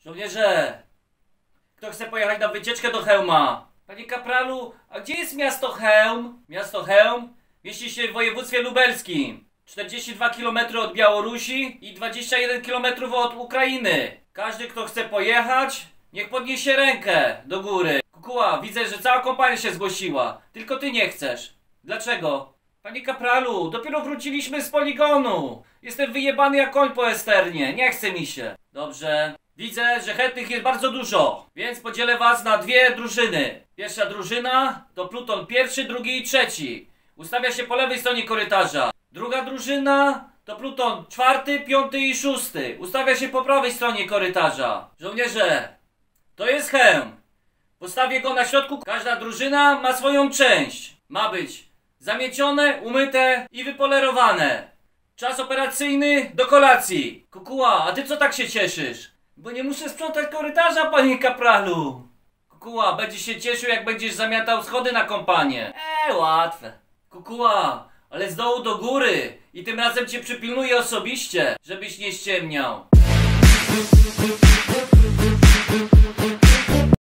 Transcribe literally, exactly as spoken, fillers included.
Żołnierze! Kto chce pojechać na wycieczkę do Chełma? Panie kapralu, a gdzie jest miasto Chełm? Miasto Chełm mieści się w województwie lubelskim. czterdzieści dwa kilometry od Białorusi i dwadzieścia jeden kilometrów od Ukrainy. Każdy, kto chce pojechać, niech podniesie rękę do góry. Kukuła, widzę, że cała kompania się zgłosiła. Tylko ty nie chcesz. Dlaczego? Panie kapralu, dopiero wróciliśmy z poligonu. Jestem wyjebany jak koń po esternie. Nie chce mi się. Dobrze. Widzę, że chętnych jest bardzo dużo, więc podzielę was na dwie drużyny. Pierwsza drużyna to pluton pierwszy, drugi i trzeci. Ustawia się po lewej stronie korytarza. Druga drużyna to pluton czwarty, piąty i szósty. Ustawia się po prawej stronie korytarza. Żołnierze, to jest Chełm. Postawię go na środku. Każda drużyna ma swoją część. Ma być zamiecione, umyte i wypolerowane. Czas operacyjny do kolacji. Kukuła, a ty co tak się cieszysz? Bo nie muszę sprzątać korytarza, panie kapralu. Kukuła, będziesz się cieszył, jak będziesz zamiatał schody na kompanię. Eee, łatwe. Kukuła, ale z dołu do góry. I tym razem cię przypilnuję osobiście, żebyś nie ściemniał.